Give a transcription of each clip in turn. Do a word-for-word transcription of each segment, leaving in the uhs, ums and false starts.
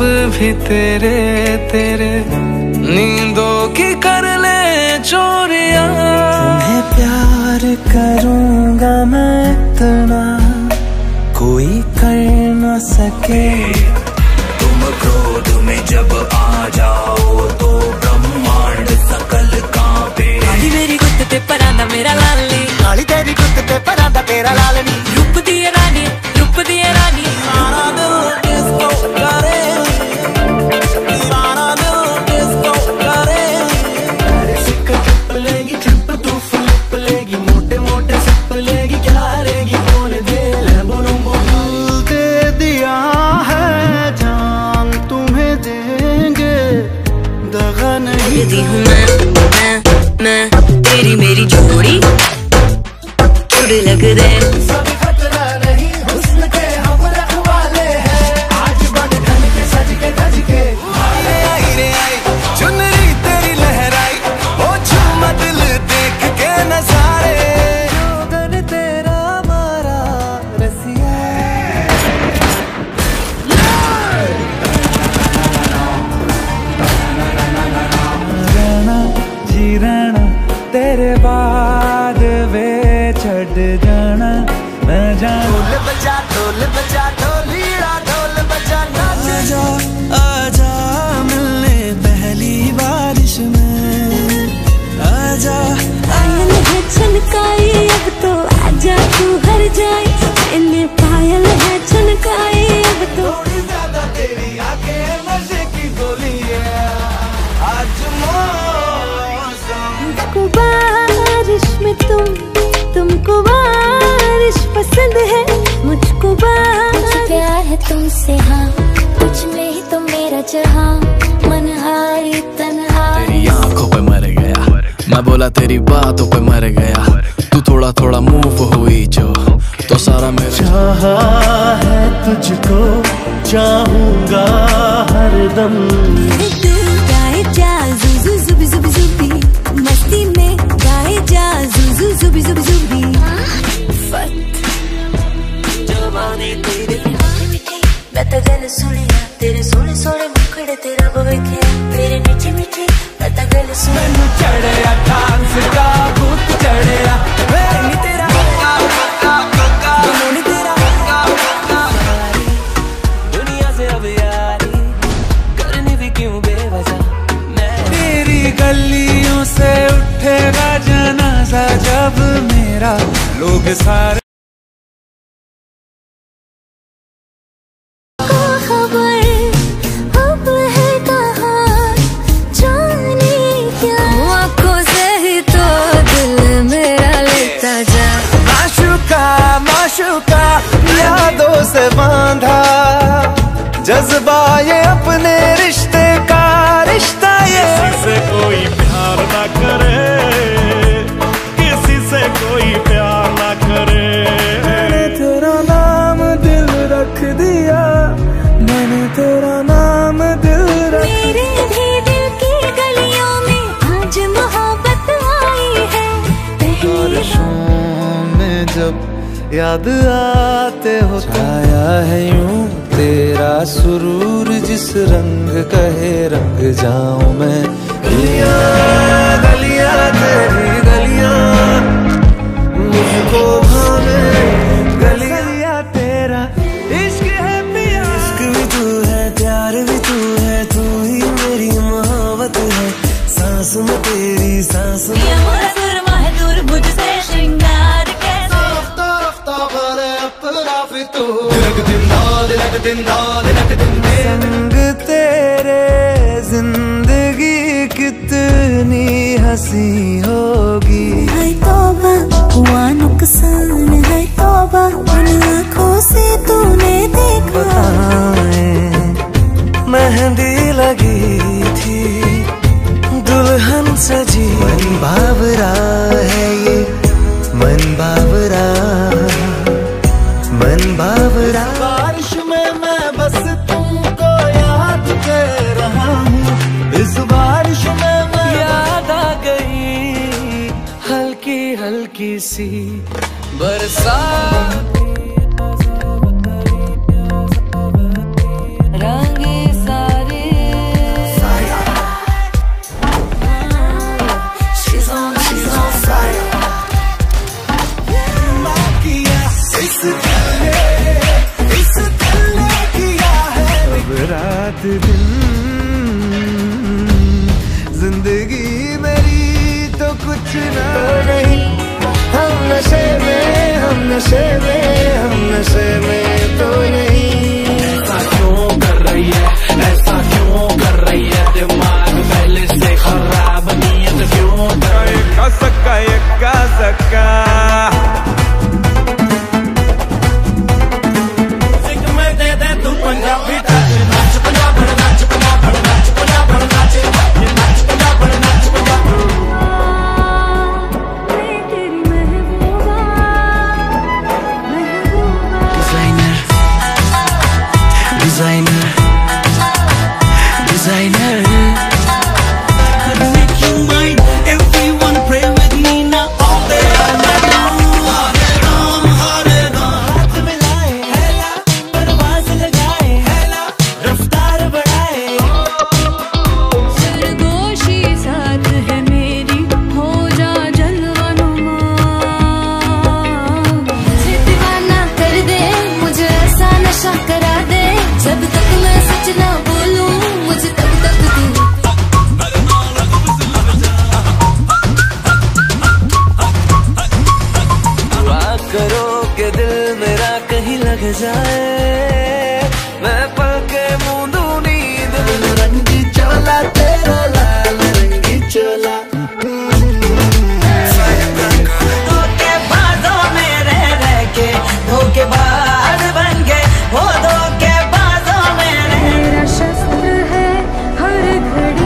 भी तेरे तेरे, नींदों की कर ले चोरियां। तुम्हें प्यार करूंगा मैं इतना, कोई कर न सके। तुम क्रोध में जब आ जाओ तो ब्रह्मांड सकल कांपे। काली मेरी गुत्त ते परांदा मेरा लाली, काली तेरी गुत्त ते परांदा तेरा लालनी। रूप दी रानी, रूप दी रानी, सारा दिल डिस्को करे, सारा दिल डिस्को करे। अरे सिक्क चुप लेगी, चुप तू फ्लिप लेगी, मोटे मोटे सिप लेगी, क्या रेगी बोल दे ले बोलूं बोल। दे दिया है जान तुम्हें देंगे, दगा नहीं। यदि हूँ मैं मैं मैं तेरी मेरी जोड़ी, उड़ लग दे तेरे बाद वे छड़ जाना मैं जान। ढोल बजा ढोल बजा ढोलीड़ा ढोल बजा नाच। आजा आजा मिलने पहली बारिश में, आजा। पायल है छनकाई अब तो आजा तू हर जाए, मैंने पायल है छनकाई अब तो। थोड़ी ज्यादा तेरी आंखें नशे की गोली है आज मुझको बारिश में तुम, तुमको बारिश पसंद है मुझको बारिश। प्यार है तुमसे हाँ, कुछ में ही तो मेरा जहाँ, मन हारी तन्हाई। तेरी आंखों पे मर गया मैं, बोला तेरी बातों पे मर गया। तू थोड़ा थोड़ा मूव हुई जो, तो सारा मेरा चाहा है तुझको, चाहूंगा हरदम। गाए जा जुजु जुबी जुबी जुबी, मस्ती में गाए जा जुजु जुबी जुबी जुबी। फट जवानी तेरी मैं तो गल सुनिया, तेरे सोने सोने मुखड़े तेरा बवेखे, तेरे मीठी मीठी मैं तो गल सुन। मैनू चढ़िया डांस का भूत चढ़िया, नी तेरा नी तेरा दुनिया से अब यारी करनी भी क्यों बेवजह। तेरी गलियों से उठेगा जनाजा जब मेरा, लोग सारे यादों से बांधा जज्बा ये अपने रिश्ते का, रिश्ता ये। किसी से कोई प्यार ना करे, किसी से कोई प्यार ना करे। मैंने तेरा नाम दिल रख दिया, मैंने तेरा नाम दिल रख। मेरे भी दिल की गलियों में आज मोहब्बत आई है। बारिशों में जब याद आते हो, छाया है यूं तेरा सुरूर, जिस रंग कहे रंग जाऊं मैं। गलियां गलियां तेरी गलियां मुझको भावे, गलियां तेरा इश्क है पिया। इश्क भी तू है, प्यार भी तू है, तू ही मेरी मोहब्बत है। सांस में तेरी सांस में सुरमा है दूर मुझसे श्रृंगार कैसे। संग तेरे जिंदगी कितनी हंसी होगी। है तौबा हुआ नुकसान, है तौबा उन आँखों से तूने देखा। मेहंदी लगी थी दुल्हन सजी, मन बावरा है ये मन बावरा, मन बावरा। बारिश में मैं बस तुमको याद कर रहा हूँ, इस बारिश में मैं याद आ गई हल्की हल्की सी बरसात। रंगे सा नशा करा दे, जब तक मैं सच ना बोलूं मुझे तब तक तू। दुआ करो कि दिल मेरा कहीं लग जाए, मैं पल के मूंदू नींद में। रंगी चोला तेरा लाल रंगी चोला, धोखेबाजों में रह रह के धोखेबाज बन गए, वो धोखेबाजों में रह। मेरा शस्त्र है हर घड़ी,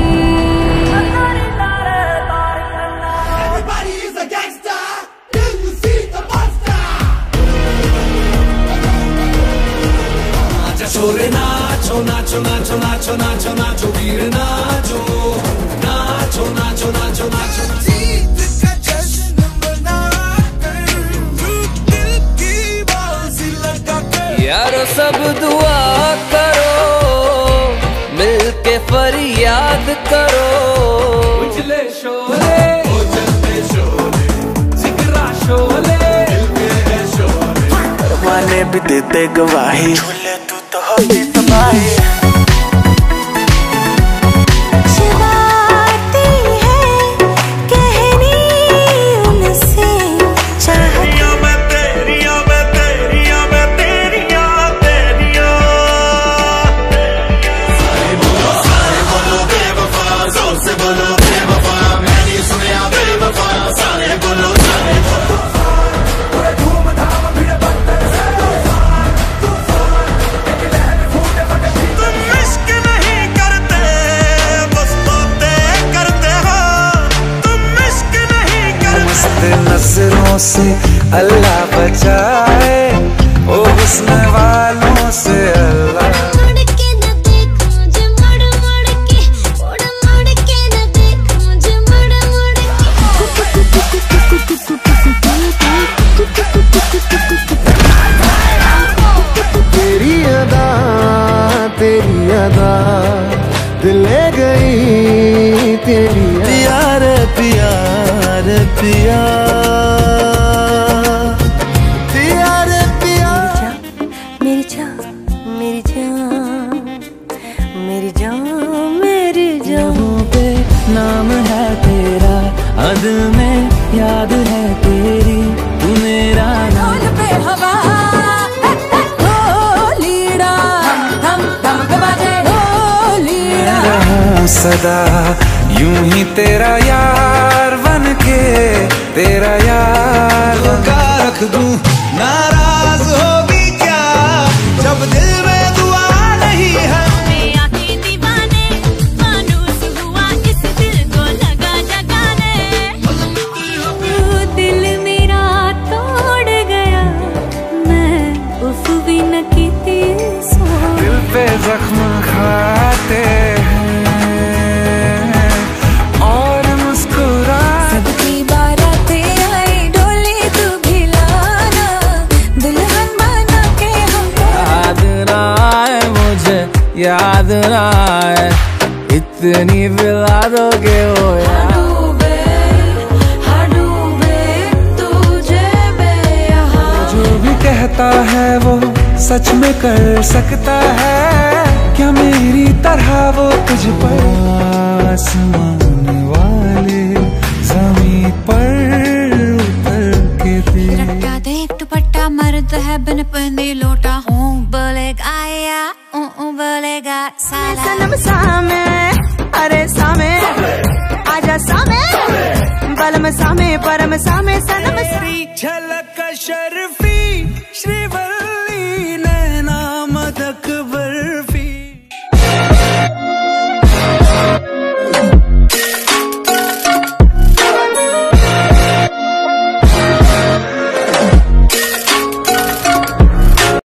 छोरे नाचो नाचो नाचो नाचो नाचो नाचो वीर नाचो नाचो नाचो नाचो नाचो। जीत का जश्न मनाकर दिल की बाजी लगाकर। यारो सब दुआ करो, मिलके फरियाद करो। उजले शोले ओ जलते शोले, जिगरा शोले दिल के है शोले। परवाने भी देते गवाही, तू तो होती तबाही। नजरों से अल्लाह बचाए, ओ हुस्न वालों से अल्लाह। मुड़ के न देख मुझे, मुड़ मुड़ के, मुड़ मुड़ के न देख मुझे, मुड़ मुड़ के। तेरी अदा तेरी अदा दिल ले गई तेरी। प्यार प्यार पिया प्यार पिया। मेरी जान मेरी जान मेरी जान मेरी जान पे नाम है तेरा, अद में याद है तेरी, तू मेरा नाम। ढोल पे हवा ओ लीड़ा, हम हम के बाजे ओ लीड़ा। रहूं सदा यूं ही तेरा यार बन के, तेरा यार लगा रख दूं। नाराज होगी क्या जब दिल में दुआ नहीं है। आके दीवाने मानूस हुआ, इस दिल को लगा जगाने। तू दिल मेरा तोड़ गया, मैं उफ भी न की थी सो। दिल पे जख्म खाते और मुस्कुरा। सबकी बारातें आई डोली तू भी लाना, दुल्हन बना के हमको। याद ना आए मुझे, याद ना आए, इतनी पिला दोगे वो यार। डूबे हाँ डूबे तुझे बेयहां। जो भी कहता है वो सच में कर सकता है, क्या मेरी तरह वो तुझ पर। आसमान वाले जमीन पर उतर के थे। रट्टा देख दुपट्टा मर्द है बिन पहने लोटा। ऊं बोलेगा या ऊं ऊं बोलेगा साला। सनम सामे अरे सामे आजा सामे बलम सामे परम सामे सनम। झलक शर्फी